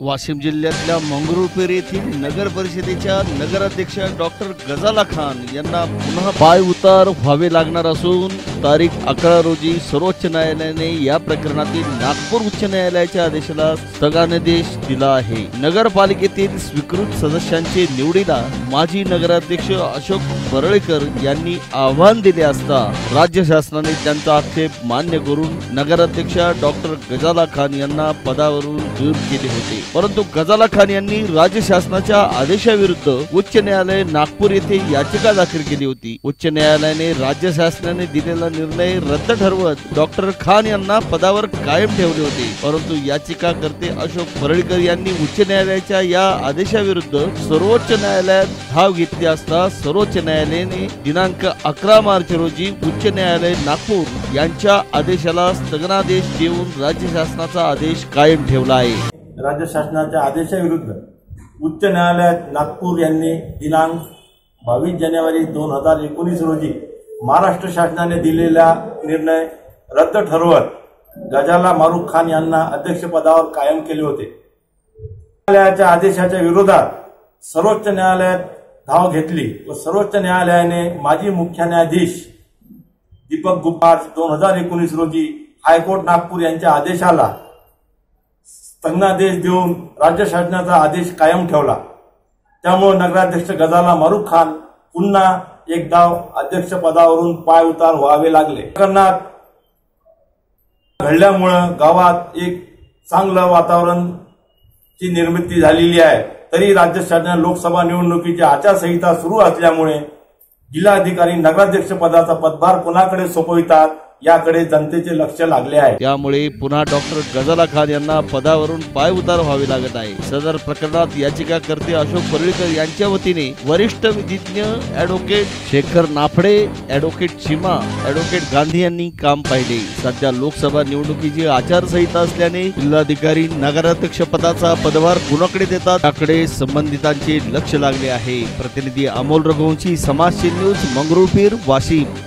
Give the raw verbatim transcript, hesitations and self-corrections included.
वाशिम जिल्ह्यातल्या मंगरुळपीर येथील नगर परिषदेच्या नगराध्यक्ष डॉक्टर गजाला खान यांना पुन्हा पाय उतार व्हावे लागणार असून तारीख अकरा रोजी सर्वोच्च न्यायालयाने या प्रकरणातील नागपूर उच्च न्यायालयाच्या आदेशाला स्थगनादेश दिला आहे। नगरपालिकेतील स्वीकृत सदस्यांचे निवडीला माजी नगराध्यक्ष अशोक परळेकर यांनी आव्हान दिले असता राज्य शासनाने त्यांचा आक्षेप मान्य करून नगराध्यक्ष डॉक्टर गजाला खान यांना पदावरून दूर केले होते। परंतु गजाला खान यांनी राज्य शासनाच्या आदेशाविरुद्ध उच्च न्यायालय नागपूर येथे याचिका दाखल केली होती। उच्च न्यायालयाने राज्य शासनाने दिलेला निर्णय रद्द ठरवत डॉक्टर खान यांना पदावर कायम ठेवले होते। परंतु याचिकाकर्ते अशोक परळेकर यांनी उच्च न्यायालयाच्या या आदेशाविरुद्ध सर्वोच्च न्यायालयात धाव घेतली असता सर्वोच्च न्यायालयाने दिनांक अकरा मार्च रोजी उच्च न्यायालय नागपूर यांच्या आदेशाला स्थगनादेश देऊन राज्य शासनाचा आदेश कायम ठेवला आहे। राज्य शासनाच्या आदेशाविरुद्ध उच्च न्यायालयात नागपूर यांनी दिनांक बावीस जानेवारी दोन हजार एकोणीस रोजी महाराष्ट्र शासनाने दिलेला निर्णय रद्द ठरवत गजाला मारुख खान यांना अध्यक्षपदावर कायम केले होते। न्यायालयाच्या आदेशाच्या विरोधात सर्वोच्च न्यायालयात धाव घेतली व सर्वोच्च न्यायालयाने माजी मुख्य न्यायाधीश दीपक गुप्ता दोन हजार एकोणीस रोजी हायकोर्ट नागपूर यांच्या आदेशाला स्थगनादेश देऊन राज्य शासनाचा आदेश कायम ठेवला। त्यामुळे नगराध्यक्ष गजाला मारुख खान पुन्हा एकदा अध्यक्ष पदावरून पाय उतार व्हावे लागले। प्रकरणात घडल्यामुळे गावात एक चांगलं वातावरण ची निर्मिती झालेली आहे। तरी राज्य शासनाने लोकसभा निवडणुकीची आचारसंहिता सुरू असल्यामुळे जिल्हाधिकारी नगराध्यक्ष पदाचा पदभार कोणाकडे सोपवितात याकडे जनतेचे लक्ष लागले आहे। त्यामुळे पुन्हा डॉक्टर गजाला खान यांना पदावरून पाय उतार व्हावे लागत आहे। सदर प्रकरणात याचिकाकर्ते अशोक परळेकर यांच्या वतीने वरिष्ठ विधिज्ञ advocate Shekhar Naphade, advocate Chima, advocate Gandhi यांनी काम पाहिले। सध्या लोकसभा निवडणुकीची आचारसंहिता असल्याने जिल्हाधिकारी नगराध्यक्ष पदाचा पदभार कुणाकडे देतात याकडे संबंधितांचे लक्ष लागले आहे। प्रतिनिधी अमोल रघुवंशी, समाजशील न्यूज, मंगरुळपीर, वाशिम।